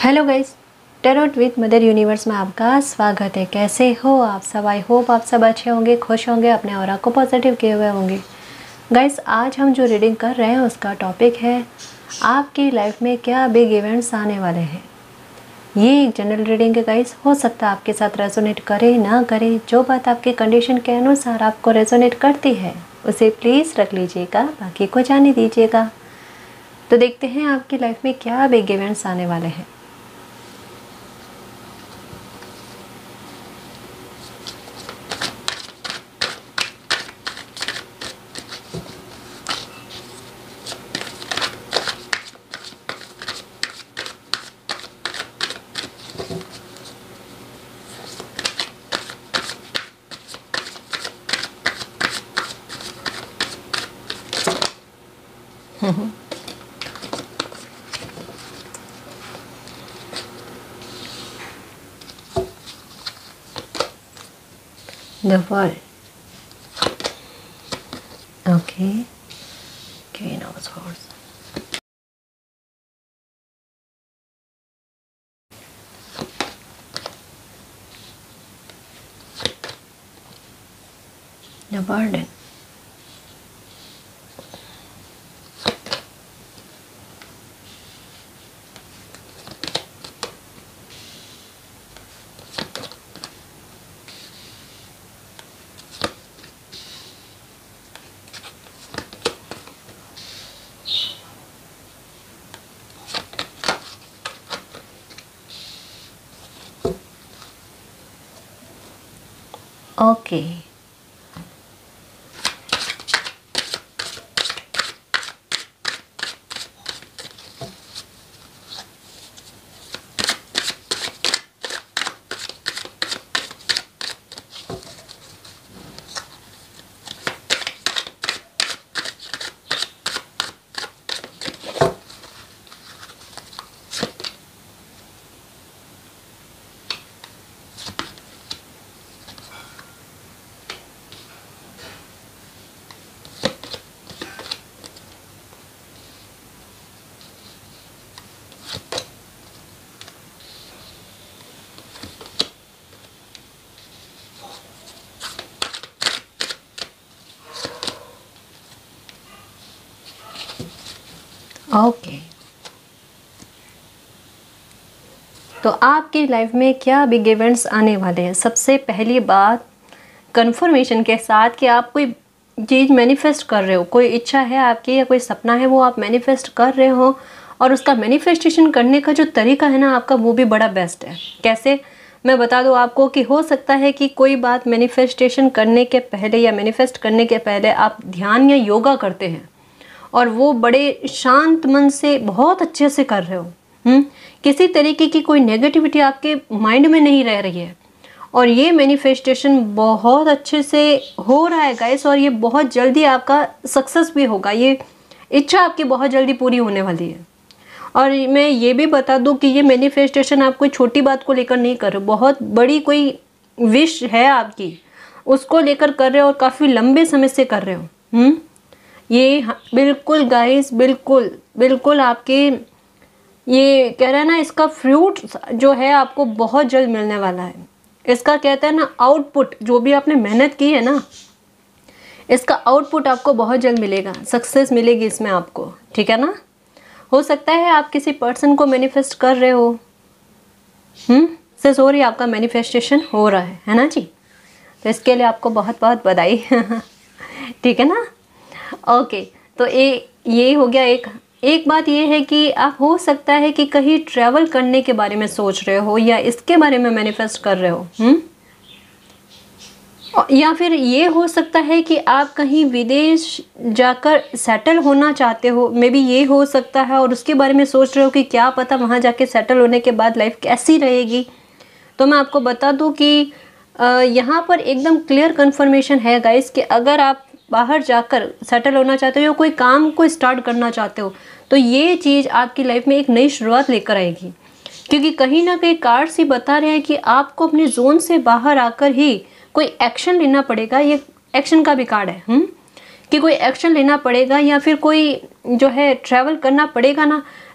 Hello guys, tarot with mother universe में आपका स्वागत है। कैसे हो आप सब? आई होप आप सब अच्छे होंगे, खुश होंगे, अपने ऑरा को पॉजिटिव किए हुए होंगे। गाइस, आज हम जो रीडिंग कर रहे हैं उसका टॉपिक है आपकी लाइफ में क्या बिग इवेंट्स आने वाले हैं। ये एक जनरल रीडिंग है गाइस, हो सकता है आपके साथ रेजोनेट करे ना करे। जो बात आपके कंडीशन के अनुसार आपको रेजोनेट करती है उसे प्लीज़ रख लीजिएगा, बाकी को जाने दीजिएगा। तो देखते हैं आपकी लाइफ में क्या बिग इवेंट्स आने वाले हैं। The world. Okay. Queen of Swords. The burden. Okay, okay. तो आपकी लाइफ में क्या बिग इवेंट्स आने वाले हैं? सबसे पहली बात, कंफर्मेशन के साथ कि आप कोई चीज़ मैनिफेस्ट कर रहे हो, कोई इच्छा है आपकी या कोई सपना है वो आप मैनिफेस्ट कर रहे हो, और उसका मैनिफेस्टेशन करने का जो तरीका है ना आपका, वो भी बड़ा बेस्ट है। कैसे, मैं बता दूं आपको कि हो सकता है कि कोई बात मैनिफेस्टेशन करने के पहले या मैनिफेस्ट करने के पहले आप ध्यान या योगा करते हैं और वो बड़े शांत मन से बहुत अच्छे से कर रहे हो। किसी तरीके की कोई नेगेटिविटी आपके माइंड में नहीं रह रही है, और ये मैनिफेस्टेशन बहुत अच्छे से हो रहा है गाइस, और ये बहुत जल्दी आपका सक्सेस भी होगा। ये इच्छा आपकी बहुत जल्दी पूरी होने वाली है। और मैं ये भी बता दूं कि ये मैनिफेस्टेशन आप कोई छोटी बात को लेकर नहीं कर रहे हो, बहुत बड़ी कोई विश है आपकी, उसको लेकर कर रहे हो और काफ़ी लंबे समय से कर रहे हो। ये बिल्कुल गाइस, बिल्कुल बिल्कुल आपके ये कह रहा है ना, इसका फ्रूट जो है आपको बहुत जल्द मिलने वाला है। इसका कहते हैं ना आउटपुट, जो भी आपने मेहनत की है ना, इसका आउटपुट आपको बहुत जल्द मिलेगा, सक्सेस मिलेगी इसमें आपको, ठीक है ना। हो सकता है आप किसी पर्सन को मैनिफेस्ट कर रहे हो, से सॉरी, आपका मैनिफेस्टेशन हो रहा है ना जी। तो इसके लिए आपको बहुत बहुत बधाई ठीक है ना। ओके, तो ये हो गया। एक बात ये है कि आप हो सकता है कि कहीं ट्रैवल करने के बारे में सोच रहे हो या इसके बारे में मैनिफेस्ट कर रहे हो। या फिर ये हो सकता है कि आप कहीं विदेश जाकर सेटल होना चाहते हो, मे बी ये हो सकता है, और उसके बारे में सोच रहे हो कि क्या पता वहाँ जाके सेटल होने के बाद लाइफ कैसी रहेगी। तो मैं आपको बता दूँ कि यहाँ पर एकदम क्लियर कन्फर्मेशन है गाइस कि अगर आप बाहर जाकर सेटल होना चाहते हो या कोई काम को स्टार्ट करना चाहते हो, तो ये चीज़ आपकी लाइफ में एक नई शुरुआत लेकर आएगी। क्योंकि कहीं ना कहीं कार्ड्स ही बता रहे हैं कि आपको अपने जोन से बाहर आकर ही कोई एक्शन लेना पड़ेगा। ये एक्शन का भी कार्ड है कि कोई एक्शन लेना पड़ेगा या फिर कोई जो है ट्रैवल करना पड़ेगा ना,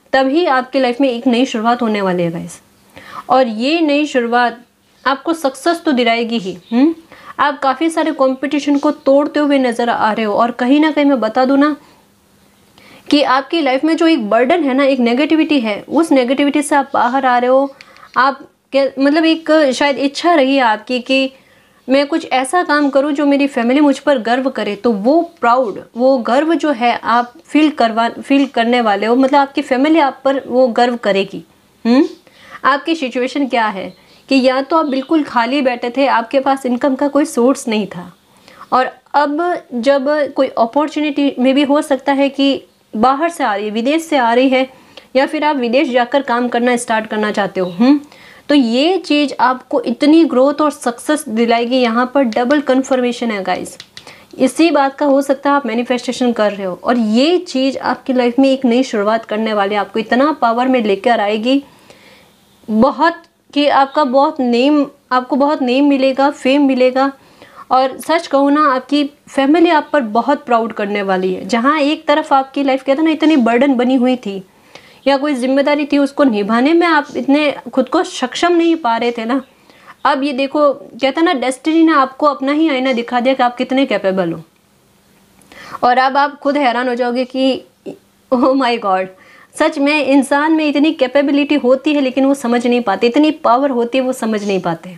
तभी आपकी लाइफ में एक नई शुरुआत होने वाली है गाइस। और ये नई शुरुआत आपको सक्सेस तो दिलाएगी ही। आप काफ़ी सारे कंपटीशन को तोड़ते हुए नज़र आ रहे हो, और कहीं ना कहीं मैं बता दूं ना कि आपकी लाइफ में जो एक बर्डन है ना, एक नेगेटिविटी है, उस नेगेटिविटी से आप बाहर आ रहे हो। आप मतलब एक शायद इच्छा रही है आपकी कि मैं कुछ ऐसा काम करूं जो मेरी फैमिली मुझ पर गर्व करे, तो वो प्राउड, वो गर्व जो है आप फील करने वाले हो। मतलब आपकी फैमिली आप पर वो गर्व करेगी। आपकी सिचुएशन क्या है कि या तो आप बिल्कुल खाली बैठे थे, आपके पास इनकम का कोई सोर्स नहीं था, और अब जब कोई अपॉर्चुनिटी में भी हो सकता है कि बाहर से आ रही है, विदेश से आ रही है, या फिर आप विदेश जाकर काम करना स्टार्ट करना चाहते हो, तो ये चीज़ आपको इतनी ग्रोथ और सक्सेस दिलाएगी। यहाँ पर डबल कन्फर्मेशन है गाइस। इसी बात का हो सकता है आप मैनिफेस्टेशन कर रहे हो, और ये चीज़ आपकी लाइफ में एक नई शुरुआत करने वाली है, आपको इतना पावर में लेकर आएगी बहुत, कि आपको बहुत नेम मिलेगा, फेम मिलेगा। और सच कहूँ ना, आपकी फैमिली आप पर बहुत प्राउड करने वाली है। जहाँ एक तरफ आपकी लाइफ कहते हैं ना इतनी बर्डन बनी हुई थी, या कोई जिम्मेदारी थी, उसको निभाने में आप इतने खुद को सक्षम नहीं पा रहे थे ना, अब ये देखो, कहते हैं ना डेस्टिनी ने आपको अपना ही आईना दिखा दिया कि आप कितने कैपेबल हो। और अब आप खुद हैरान हो जाओगे कि ओह माय गॉड, सच में इंसान में इतनी कैपेबिलिटी होती है लेकिन वो समझ नहीं पाते, इतनी पावर होती है वो समझ नहीं पाते।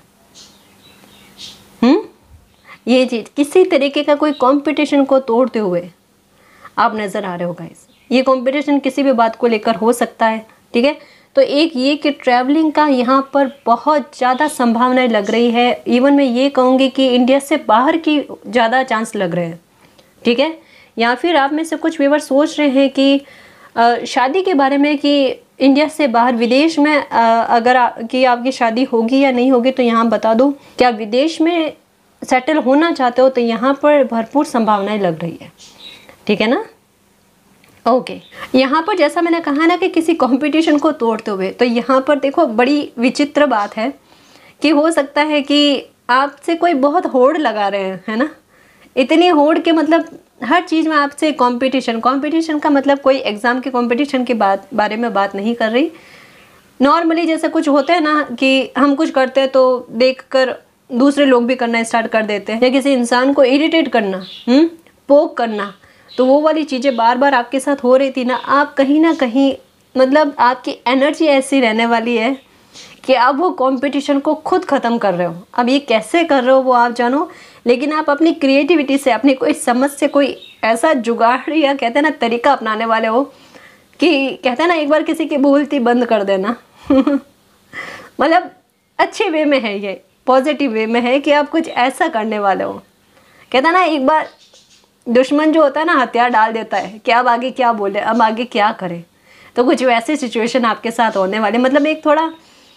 ये चीज़ किसी तरीके का कोई कंपटीशन को तोड़ते हुए आप नज़र आ रहे हो गाइस। ये कंपटीशन किसी भी बात को लेकर हो सकता है, ठीक है। तो एक ये कि ट्रैवलिंग का यहाँ पर बहुत ज़्यादा संभावनाएं लग रही है। इवन मैं ये कहूँगी कि इंडिया से बाहर की ज़्यादा चांस लग रहे हैं, ठीक है। या फिर आप में से कुछ व्यूअर्स सोच रहे हैं कि शादी के बारे में, कि इंडिया से बाहर विदेश में अगर कि आपकी शादी होगी या नहीं होगी, तो यहाँ बता दूँ कि आप विदेश में सेटल होना चाहते हो तो यहाँ पर भरपूर संभावनाएं लग रही है, ठीक है ना। ओके, यहाँ पर जैसा मैंने कहा ना कि किसी कंपटीशन को तोड़ते हुए, तो यहाँ पर देखो बड़ी विचित्र बात है कि हो सकता है कि आपसे कोई बहुत होड़ लगा रहे हैं, है ना। इतनी होड़ के मतलब हर चीज़ में आपसे कंपटीशन का मतलब कोई एग्ज़ाम के कंपटीशन के बारे में बात नहीं कर रही। नॉर्मली जैसे कुछ होते हैं ना कि हम कुछ करते हैं तो देखकर दूसरे लोग भी करना स्टार्ट कर देते हैं, या किसी इंसान को इरिटेट करना, पोक करना, तो वो वाली चीज़ें बार बार आपके साथ हो रही थी ना। आप कहीं ना कहीं मतलब आपकी एनर्जी ऐसी रहने वाली है कि आप वो कंपटीशन को खुद ख़त्म कर रहे हो। अब ये कैसे कर रहे हो वो आप जानो, लेकिन आप अपनी क्रिएटिविटी से, अपनी कोई समझ से कोई ऐसा जुगाड़ या कहते हैं ना तरीका अपनाने वाले हो कि कहते हैं ना एक बार किसी की बोलती बंद कर देना मतलब अच्छे वे में है, ये पॉजिटिव वे में है कि आप कुछ ऐसा करने वाले हो। कहते हैं ना एक बार दुश्मन जो होता है ना हथियार डाल देता है कि अब आगे क्या बोले, अब आगे क्या करे, तो कुछ वैसी सिचुएशन आपके साथ होने वाले। मतलब एक थोड़ा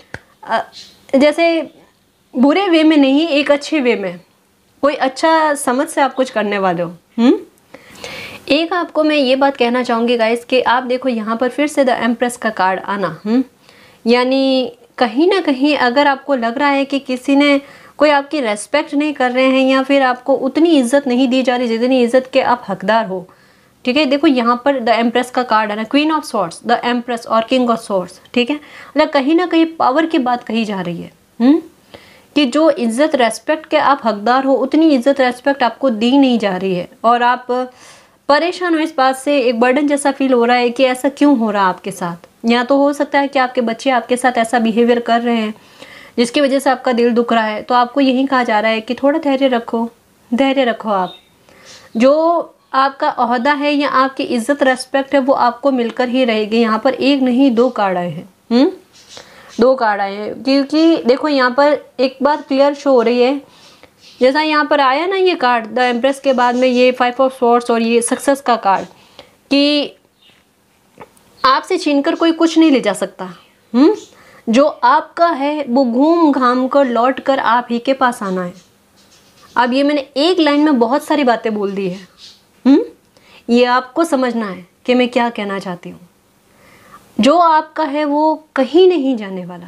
जैसे बुरे वे में नहीं, एक अच्छे वे में, कोई अच्छा समझ से आप कुछ करने वाले हो। एक आपको मैं ये बात कहना चाहूँगी गाइस कि आप देखो यहाँ पर फिर से द एम्प्रेस का कार्ड आना, यानी कहीं ना कहीं अगर आपको लग रहा है कि किसी ने कोई आपकी रेस्पेक्ट नहीं कर रहे हैं, या फिर आपको उतनी इज्जत नहीं दी जा रही जितनी इज्जत के आप हकदार हो, ठीक है। देखो यहाँ पर द एम्प्रेस का कार्ड है ना, queen of swords, the empress और किंग ऑफ स्वॉर्ड्स, ठीक है। मतलब कहीं ना कहीं पावर की बात कही जा रही है, कि जो इज्जत रेस्पेक्ट के आप हकदार हो उतनी इज्जत रेस्पेक्ट आपको दी नहीं जा रही है, और आप परेशान हो इस बात से, एक बर्डन जैसा फील हो रहा है कि ऐसा क्यों हो रहा है आपके साथ। या तो हो सकता है कि आपके बच्चे आपके साथ ऐसा बिहेवियर कर रहे हैं जिसकी वजह से आपका दिल दुख रहा है, तो आपको यही कहा जा रहा है कि थोड़ा धैर्य रखो। आप जो आपका ओहदा है या आपकी इज्जत रेस्पेक्ट है वो आपको मिलकर ही रहेगी। यहाँ पर एक नहीं दो कार्ड आए हैं, 2 कार्ड आए हैं, क्योंकि देखो यहाँ पर एक बात क्लियर शो हो रही है, जैसा यहाँ पर आया ना ये कार्ड द एम्प्रेस के बाद में ये 5 ऑफ स्वॉर्ड्स और ये सक्सेस का कार्ड, कि आपसे छीनकर कोई कुछ नहीं ले जा सकता। जो आपका है वो घूम घाम कर लौट कर आप ही के पास आना है। अब ये मैंने एक लाइन में बहुत सारी बातें बोल दी है, ये आपको समझना है कि मैं क्या कहना चाहती हूँ। जो आपका है वो कहीं नहीं जाने वाला,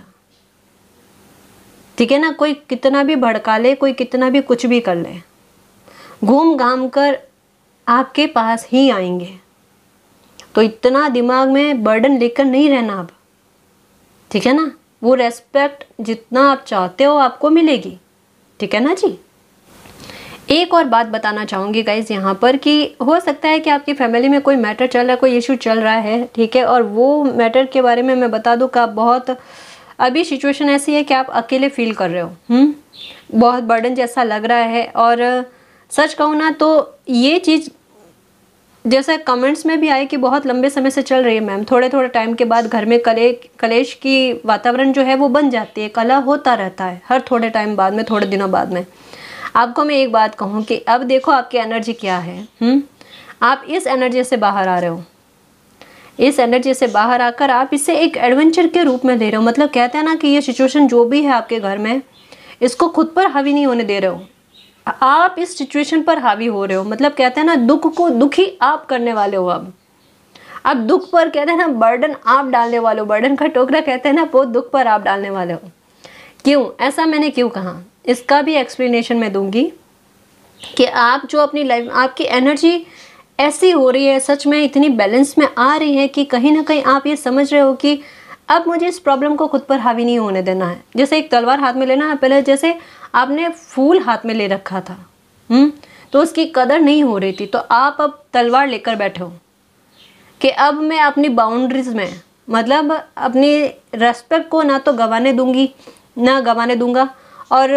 ठीक है ना। कोई कितना भी भड़का ले, कोई कितना भी कुछ भी कर ले, घूम घाम कर आपके पास ही आएंगे। तो इतना दिमाग में बर्डन लेकर नहीं रहना अब, ठीक है ना। वो रेस्पेक्ट जितना आप चाहते हो आपको मिलेगी, ठीक है ना जी। एक और बात बताना चाहूँगी गाइज यहाँ पर कि हो सकता है कि आपकी फैमिली में कोई मैटर चल रहा है, कोई इशू चल रहा है, ठीक है, और वो मैटर के बारे में मैं बता दूँ कि आप बहुत अभी सिचुएशन ऐसी है कि आप अकेले फील कर रहे हो, बहुत बर्डन जैसा लग रहा है। और सच कहूँ ना तो ये चीज़ जैसा कमेंट्स में भी आए कि बहुत लंबे समय से चल रही है मैम, थोड़े थोड़े टाइम के बाद घर में कलेश की वातावरण जो है वो बन जाती है, कलह होता रहता है हर थोड़े टाइम बाद में, थोड़े दिनों बाद में। आपको मैं एक बात कहूँ कि अब देखो आपकी एनर्जी क्या है, आप इस एनर्जी से बाहर आ रहे हो, इस एनर्जी से बाहर आकर आप इसे एक एडवेंचर के रूप में दे रहे हो। मतलब कहते हैं ना कि ये सिचुएशन जो भी है आपके घर में, इसको खुद पर हावी नहीं होने दे रहे हो, आप इस सिचुएशन पर हावी हो रहे हो। मतलब कहते हैं ना दुख को दुखी आप करने वाले हो। अब दुख पर कहते हैं ना बर्डन आप डालने वाले हो, बर्डन का टोकरा कहते हैं ना वो दुख पर आप डालने वाले हो। क्यों ऐसा मैंने क्यों कहा, इसका भी एक्सप्लेनेशन मैं दूंगी कि आप जो अपनी लाइफ, आपकी एनर्जी ऐसी हो रही है, सच में इतनी बैलेंस में आ रही है कि कहीं ना कहीं आप ये समझ रहे हो कि अब मुझे इस प्रॉब्लम को खुद पर हावी नहीं होने देना है। जैसे एक तलवार हाथ में लेना है, पहले जैसे आपने फूल हाथ में ले रखा था, तो उसकी कदर नहीं हो रही थी, तो आप अब तलवार लेकर बैठे हो कि अब मैं अपनी बाउंड्रीज में, मतलब अपनी रेस्पेक्ट को ना तो गंवाने दूंगी ना गंवाने दूंगा। और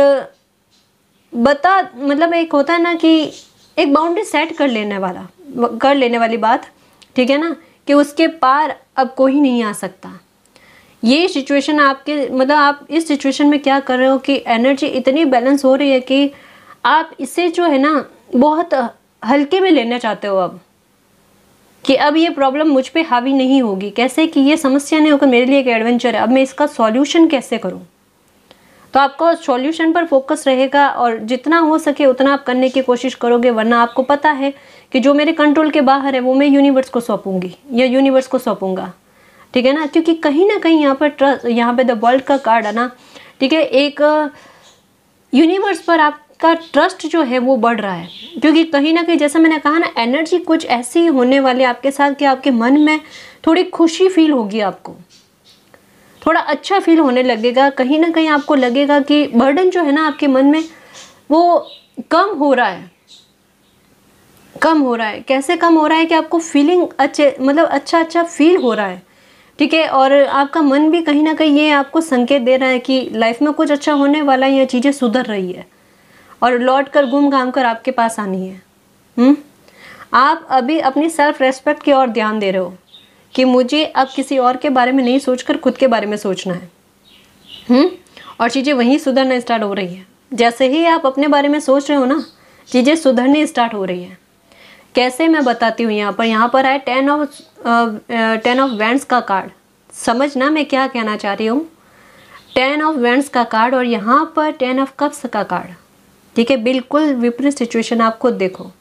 मतलब एक होता है ना कि एक बाउंड्री सेट कर लेने वाली बात, ठीक है ना, कि उसके पार अब कोई नहीं आ सकता। ये सिचुएशन आपके, मतलब आप इस सिचुएशन में क्या कर रहे हो कि एनर्जी इतनी बैलेंस हो रही है कि आप इसे जो है ना बहुत हल्के में लेना चाहते हो अब, कि अब ये प्रॉब्लम मुझ पे हावी नहीं होगी। कैसे कि ये समस्या नहीं होकर मेरे लिए एक एडवेंचर है, अब मैं इसका सॉल्यूशन कैसे करूं। तो आपको सॉल्यूशन पर फोकस रहेगा और जितना हो सके उतना आप करने की कोशिश करोगे, वरना आपको पता है कि जो मेरे कंट्रोल के बाहर है वो मैं यूनिवर्स को सौंपूंगी या यूनिवर्स को सौंपूंगा, ठीक है ना। क्योंकि कहीं ना कहीं यहाँ पर ट्रस्ट, यहाँ पे द वर्ल्ड का कार्ड है ना, ठीक है, एक यूनिवर्स पर आपका ट्रस्ट जो है वो बढ़ रहा है। क्योंकि कहीं ना कहीं जैसा मैंने कहा ना, एनर्जी कुछ ऐसी होने वाली है आपके साथ कि आपके मन में थोड़ी खुशी फील होगी, आपको थोड़ा अच्छा फील होने लगेगा। कहीं ना कहीं आपको लगेगा कि बर्डन जो है ना आपके मन में वो कम हो रहा है, कम हो रहा है। कैसे कम हो रहा है कि आपको फीलिंग अच्छे, मतलब अच्छा फील हो रहा है, ठीक है। और आपका मन भी कहीं ना कहीं ये आपको संकेत दे रहा है कि लाइफ में कुछ अच्छा होने वाला है, ये चीज़ें सुधर रही है और लौट कर घूम घाम कर आपके पास आनी है। आप अभी अपनी सेल्फ रेस्पेक्ट की ओर ध्यान दे रहे हो कि मुझे अब किसी और के बारे में नहीं सोचकर खुद के बारे में सोचना है। और चीज़ें वहीं सुधरना स्टार्ट हो रही है। जैसे ही आप अपने बारे में सोच रहे हो ना, चीज़ें सुधरने स्टार्ट हो रही है। कैसे मैं बताती हूँ। यहाँ पर है 10 ऑफ वैंड्स का कार्ड। समझना मैं क्या कहना चाह रही हूँ। 10 ऑफ वैंड्स का कार्ड और यहाँ पर 10 ऑफ कप्स का कार्ड, ठीक है। बिल्कुल विपरीत सिचुएशन, आप खुद देखो।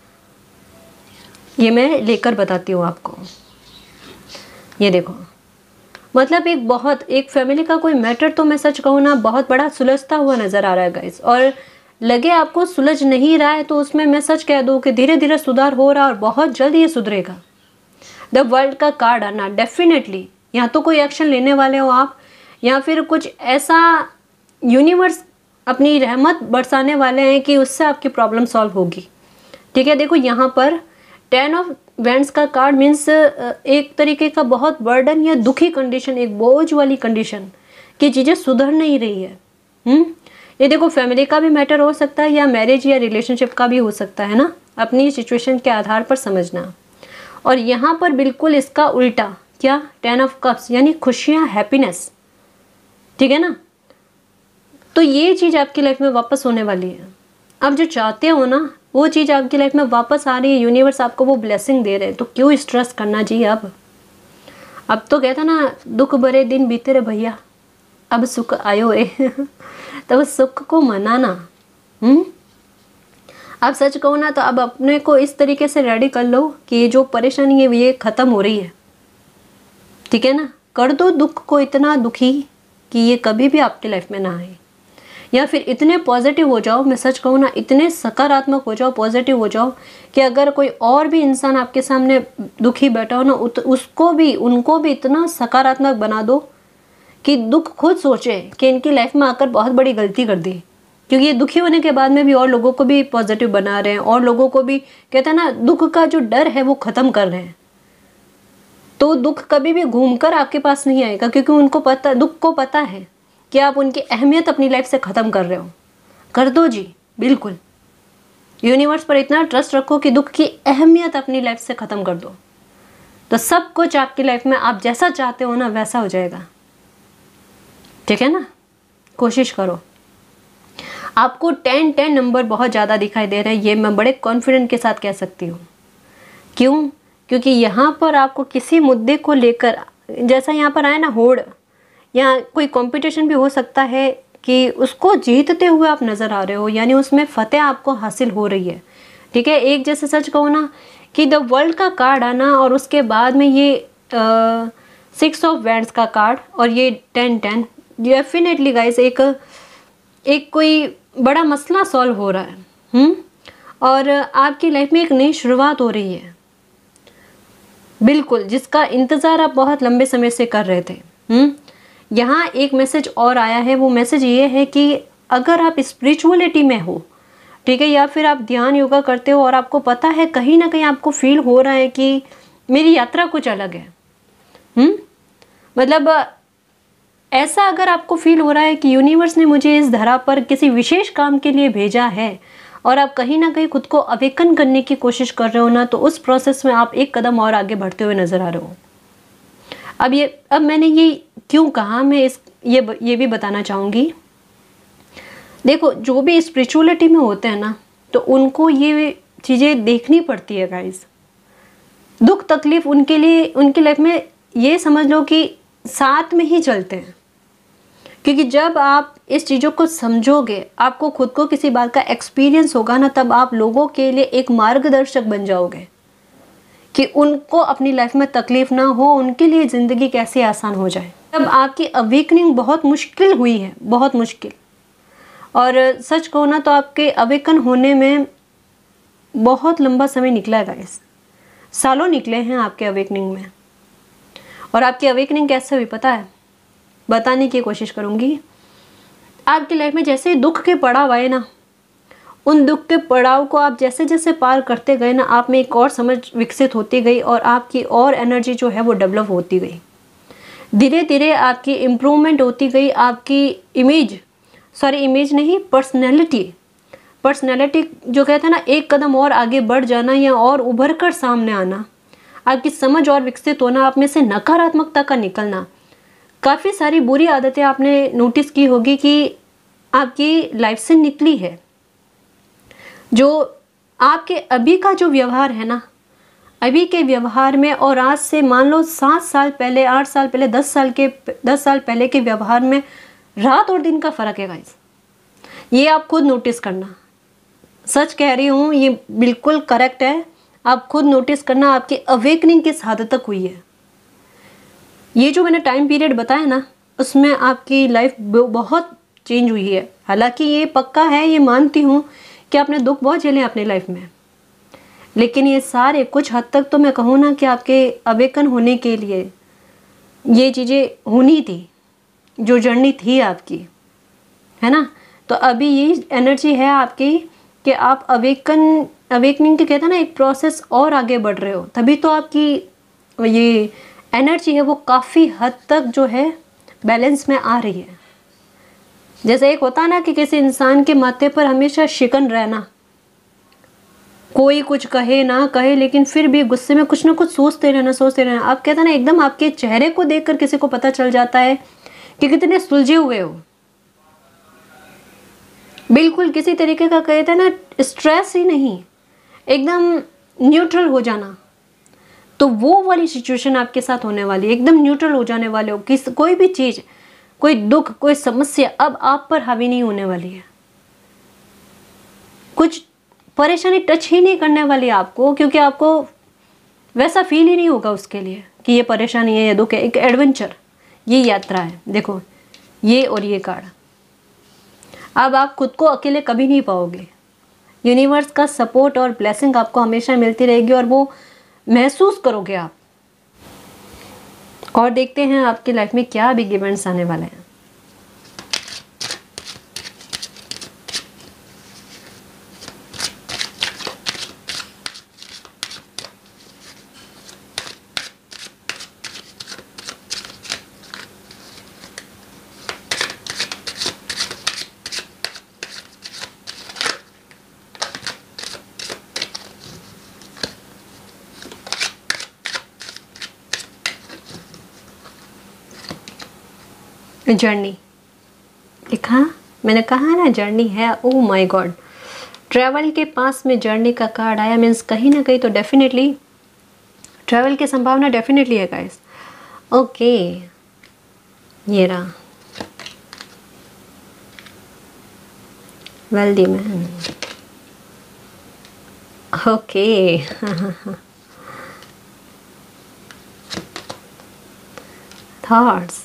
ये मैं लेकर बताती हूँ आपको। ये देखो, मतलब एक फैमिली का कोई मैटर, तो मैं सच कहूँ ना बहुत बड़ा सुलझता हुआ नज़र आ रहा है गाइस। और लगे आपको सुलझ नहीं रहा है तो उसमें मैं सच कह दूँ कि धीरे धीरे सुधार हो रहा है और बहुत जल्द ये सुधरेगा। द वर्ल्ड का कार्ड आना डेफिनेटली, या तो कोई एक्शन लेने वाले हो आप, या फिर कुछ ऐसा यूनिवर्स अपनी रहमत बरसाने वाले हैं कि उससे आपकी प्रॉब्लम सॉल्व होगी, ठीक है। देखो यहाँ पर 10 ऑफ वैंड्स का कार्ड मीन्स एक तरीके का बहुत बर्डन या दुखी कंडीशन, एक बोझ वाली कंडीशन कि चीज़ें सुधर नहीं रही है। ये देखो फैमिली का भी मैटर हो सकता है या मैरिज या रिलेशनशिप का भी हो सकता है ना, अपनी सिचुएशन के आधार पर समझना। और यहाँ पर बिल्कुल इसका उल्टा क्या, 10 ऑफ कप्स यानी खुशियाँ, हैप्पीनेस, ठीक है ना। तो ये चीज़ आपकी लाइफ में वापस होने वाली है। अब जो चाहते हो ना वो चीज़ आपकी लाइफ में वापस आ रही है। यूनिवर्स आपको वो ब्लेसिंग दे रहे हैं, तो क्यों स्ट्रेस करना जी। अब तो कहता ना दुख भरे दिन बीते रे भैया, अब सुख आयो रे तो सुख को मनाना। अब सच कहूँ ना तो अब अपने को इस तरीके से रेडी कर लो कि ये जो परेशानी है ये ख़त्म हो रही है, ठीक है ना। कर दो दुख को इतना दुखी कि ये कभी भी आपकी लाइफ में ना आए। या फिर इतने पॉजिटिव हो जाओ, मैं सच कहूँ ना, इतने सकारात्मक हो जाओ, पॉजिटिव हो जाओ कि अगर कोई और भी इंसान आपके सामने दुखी बैठा हो ना, उनको भी इतना सकारात्मक बना दो कि दुख खुद सोचे कि इनकी लाइफ में आकर बहुत बड़ी गलती कर दी, क्योंकि ये दुखी होने के बाद में भी और लोगों को भी पॉजिटिव बना रहे हैं, और लोगों को भी कहते हैं ना, दुख का जो डर है वो ख़त्म कर रहे हैं। तो दुख कभी भी घूमकर आपके पास नहीं आएगा, क्योंकि उनको पता, दुख को पता है कि आप उनकी अहमियत अपनी लाइफ से ख़त्म कर रहे हो। कर दो जी, बिल्कुल। यूनिवर्स पर इतना ट्रस्ट रखो कि दुख की अहमियत अपनी लाइफ से ख़त्म कर दो, तो सब कुछ आपकी लाइफ में आप जैसा चाहते हो ना वैसा हो जाएगा। ठीक है ना, कोशिश करो। आपको 10-10 नंबर बहुत ज़्यादा दिखाई दे रहे हैं, ये मैं बड़े कॉन्फिडेंट के साथ कह सकती हूँ। क्यों? क्योंकि यहाँ पर आपको किसी मुद्दे को लेकर, जैसा यहाँ पर आया ना होड़, या कोई कंपटीशन भी हो सकता है कि उसको जीतते हुए आप नज़र आ रहे हो, यानी उसमें फतेह आपको हासिल हो रही है। ठीक है, एक जैसे सच कहूँ ना कि द वर्ल्ड का कार्ड आना, और उसके बाद में ये 6 ऑफ वैंड्स का कार्ड और ये 10-10, डेफिनेटली गाइस एक कोई बड़ा मसला सॉल्व हो रहा है। और आपकी लाइफ में एक नई शुरुआत हो रही है, बिल्कुल, जिसका इंतज़ार आप बहुत लंबे समय से कर रहे थे। यहाँ एक मैसेज और आया है, वो मैसेज ये है कि अगर आप स्पिरिचुअलिटी में हो, ठीक है, या फिर आप ध्यान योगा करते हो और आपको पता है, कहीं ना कहीं आपको फील हो रहा है कि मेरी यात्रा कुछ अलग है। मतलब ऐसा अगर आपको फील हो रहा है कि यूनिवर्स ने मुझे इस धरा पर किसी विशेष काम के लिए भेजा है, और आप कहीं ना कहीं खुद को अवेकन करने की कोशिश कर रहे हो ना, तो उस प्रोसेस में आप एक कदम और आगे बढ़ते हुए नज़र आ रहे हो। अब मैंने ये क्यों कहा, मैं ये भी बताना चाहूँगी। देखो, जो भी स्पिरिचुअलिटी में होते हैं ना, तो उनको ये चीज़ें देखनी पड़ती है गाइस। दुख तकलीफ उनके लिए, उनकी लाइफ में ये समझ लो कि साथ में ही चलते हैं, क्योंकि जब आप इस चीज़ों को समझोगे, आपको खुद को किसी बात का एक्सपीरियंस होगा ना, तब आप लोगों के लिए एक मार्गदर्शक बन जाओगे कि उनको अपनी लाइफ में तकलीफ ना हो, उनके लिए ज़िंदगी कैसे आसान हो जाए। तब आपकी अवेकनिंग बहुत मुश्किल हुई है, बहुत मुश्किल। और सच कहूँ ना तो आपके अवेकन होने में बहुत लंबा समय निकला है गाइस, सालों निकले हैं आपके अवेकनिंग में। और आपकी अवेकनिंग कैसे हुई पता है? बताने की कोशिश करूँगी। आपकी लाइफ में जैसे दुख के पड़ाव आए ना, उन दुख के पड़ाव को आप जैसे जैसे पार करते गए ना, आप में एक और समझ विकसित होती गई, और आपकी और एनर्जी जो है वो डेवलप होती गई। धीरे धीरे आपकी इम्प्रूवमेंट होती गई। आपकी इमेज नहीं, पर्सनैलिटी जो कहते हैं ना, एक कदम और आगे बढ़ जाना या और उभर कर सामने आना, आपकी समझ और विकसित होना, आप में से नकारात्मकता का निकलना। काफ़ी सारी बुरी आदतें आपने नोटिस की होगी कि आपकी लाइफ से निकली है। जो आपके अभी का जो व्यवहार है ना, अभी के व्यवहार में और आज से मान लो 7 साल पहले, 8 साल पहले, 10 साल पहले के व्यवहार में रात और दिन का फ़र्क है गाइस। ये आप खुद नोटिस करना, सच कह रही हूँ, ये बिल्कुल करेक्ट है। आप खुद नोटिस करना आपकी अवेकनिंग किस हद तक हुई है। ये जो मैंने टाइम पीरियड बताया ना, उसमें आपकी लाइफ बहुत चेंज हुई है। हालांकि ये पक्का है, ये मानती हूँ कि आपने दुख बहुत झेले अपनी लाइफ में, लेकिन ये सारे कुछ हद तक तो मैं कहूँ ना कि आपके अवेकन होने के लिए ये चीज़ें होनी थी, जो जर्नी थी आपकी, है ना। तो अभी ये एनर्जी है आपकी कि आप अवेकनिंग के कहते हैं ना, एक प्रोसेस और आगे बढ़ रहे हो, तभी तो आपकी ये एनर्जी है वो काफ़ी हद तक जो है बैलेंस में आ रही है। जैसे एक होता है ना कि किसी इंसान के माथे पर हमेशा शिकन रहना, कोई कुछ कहे ना कहे, लेकिन फिर भी गुस्से में कुछ ना कुछ सोचते रहना। आप कहते हैं ना, एकदम आपके चेहरे को देखकर किसी को पता चल जाता है कि कितने सुलझे हुए हो। बिल्कुल किसी तरीके का कहते हैं ना, स्ट्रेस ही नहीं, एकदम न्यूट्रल हो जाना। तो वो वाली सिचुएशन आपके साथ होने वाली है, एकदम न्यूट्रल हो जाने वाले हो। कोई भी चीज़, कोई दुख, कोई समस्या अब आप पर हावी नहीं होने वाली है। कुछ परेशानी टच ही नहीं करने वाली आपको, क्योंकि आपको वैसा फील ही नहीं होगा उसके लिए कि ये परेशानी है, ये दुख है। एक एडवेंचर, ये यात्रा है। देखो ये और ये कार्ड, अब आप खुद को अकेले कभी नहीं पाओगे। यूनिवर्स का सपोर्ट और ब्लेसिंग आपको हमेशा मिलती रहेगी और वो महसूस करोगे आप। और देखते हैं आपकी लाइफ में क्या बिग इवेंट्स आने वाले हैं। जर्नी लिखा, मैंने कहा ना जर्नी है। ओह माय गॉड, ट्रैवल के पास में जर्नी का कार्ड आया, मीन्स कहीं ना कहीं तो डेफिनेटली ट्रैवल की संभावना डेफिनेटली है गाइस। ओके, ये रहा wealthy man. Okay thoughts,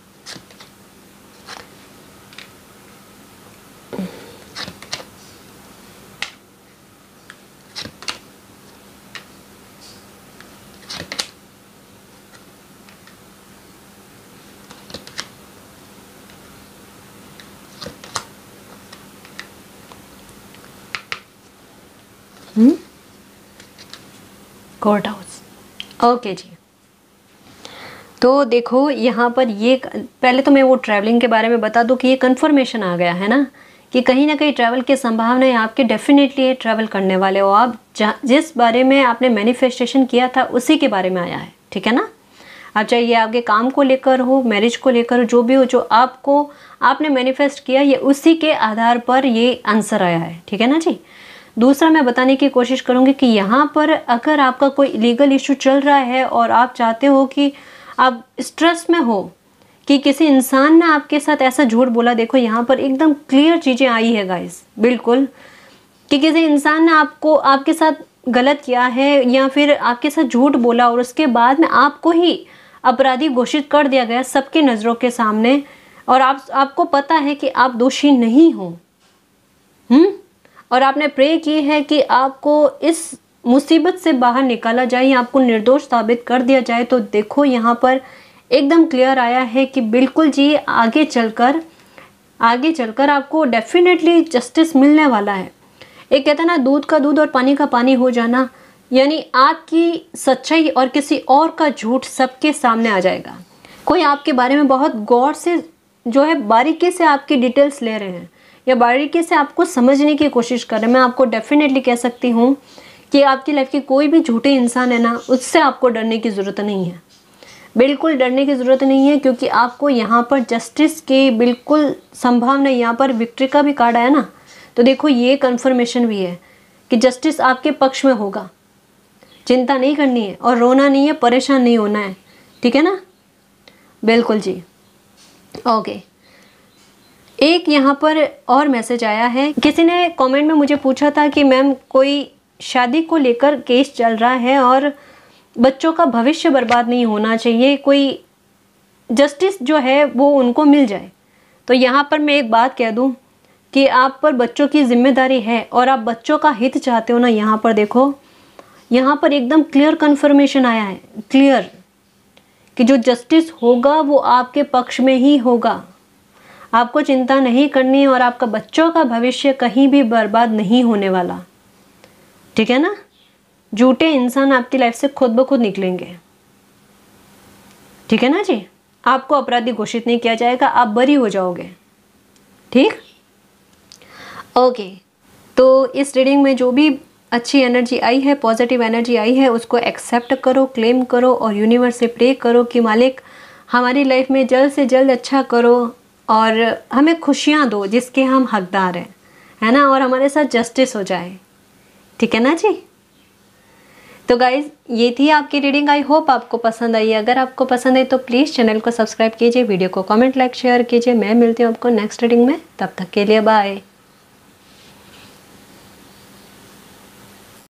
court house. Okay जी, तो देखो यहाँ पर ये पहले तो मैं वो ट्रैवलिंग के बारे में बता दूँ कि ये कंफर्मेशन आ गया है ना कि कहीं ना कहीं ट्रैवल की संभावना है आपके, डेफिनेटली ये ट्रैवल करने वाले हो आप। जिस बारे में आपने मैनिफेस्टेशन किया था उसी के बारे में आया है, ठीक है ना। अब चाहे ये आपके काम को लेकर हो, मैरिज को लेकर हो, जो भी हो, जो आपने मैनिफेस्ट किया, ये उसी के आधार पर ये आंसर आया है, ठीक है ना जी। दूसरा मैं बताने की कोशिश करूँगी कि यहाँ पर अगर आपका कोई इलीगल इशू चल रहा है और आप चाहते हो कि आप स्ट्रेस में हो कि किसी इंसान ने आपके साथ ऐसा झूठ बोला, देखो यहाँ पर एकदम क्लियर चीज़ें आई है गाइस, बिल्कुल, कि किसी इंसान ने आपके साथ गलत किया है या फिर आपके साथ झूठ बोला और उसके बाद में आपको ही अपराधी घोषित कर दिया गया सबके नज़रों के सामने, और आपको पता है कि आप दोषी नहीं हो, और आपने प्रे की है कि आपको इस मुसीबत से बाहर निकाला जाए या आपको निर्दोष साबित कर दिया जाए। तो देखो यहाँ पर एकदम क्लियर आया है कि बिल्कुल जी आगे चलकर आपको डेफिनेटली जस्टिस मिलने वाला है। एक कहता है ना, दूध का दूध और पानी का पानी हो जाना, यानी आपकी सच्चाई और किसी और का झूठ सबके सामने आ जाएगा। कोई आपके बारे में बहुत गौर से जो है बारीकी से आपकी डिटेल्स ले रहे हैं या बारीकी से आपको समझने की कोशिश कर रहे हैं। मैं आपको डेफिनेटली कह सकती हूँ कि आपकी लाइफ के कोई भी झूठे इंसान है ना, उससे आपको डरने की ज़रूरत नहीं है, बिल्कुल डरने की ज़रूरत नहीं है, क्योंकि आपको यहाँ पर जस्टिस की बिल्कुल संभावना, यहाँ पर विक्ट्री का भी कार्ड आया ना, तो देखो ये कंफर्मेशन भी है कि जस्टिस आपके पक्ष में होगा। चिंता नहीं करनी है और रोना नहीं है, परेशान नहीं होना है, ठीक है ना, बिल्कुल जी। ओके, एक यहाँ पर और मैसेज आया है, किसी ने कमेंट में मुझे पूछा था कि मैम कोई शादी को लेकर केस चल रहा है और बच्चों का भविष्य बर्बाद नहीं होना चाहिए, कोई जस्टिस जो है वो उनको मिल जाए। तो यहाँ पर मैं एक बात कह दूँ कि आप पर बच्चों की जिम्मेदारी है और आप बच्चों का हित चाहते हो ना। यहाँ पर देखो, यहाँ पर एकदम क्लियर कन्फर्मेशन आया है, क्लियर, कि जो जस्टिस होगा वो आपके पक्ष में ही होगा। आपको चिंता नहीं करनी है और आपका बच्चों का भविष्य कहीं भी बर्बाद नहीं होने वाला, ठीक है ना। झूठे इंसान आपकी लाइफ से खुद ब खुद निकलेंगे, ठीक है ना जी। आपको अपराधी घोषित नहीं किया जाएगा, आप बरी हो जाओगे, ठीक। ओके, तो इस रीडिंग में जो भी अच्छी एनर्जी आई है, पॉजिटिव एनर्जी आई है, उसको एक्सेप्ट करो, क्लेम करो और यूनिवर्स से प्रे करो कि मालिक हमारी लाइफ में जल्द से जल्द अच्छा करो और हमें खुशियाँ दो जिसके हम हकदार हैं, है ना, और हमारे साथ जस्टिस हो जाए, ठीक है ना जी। तो गाइज़ ये थी आपकी रीडिंग, आई होप आपको पसंद आई। अगर आपको पसंद आई तो प्लीज़ चैनल को सब्सक्राइब कीजिए, वीडियो को कमेंट, लाइक, शेयर कीजिए। मैं मिलती हूँ आपको नेक्स्ट रीडिंग में, तब तक के लिए बाय।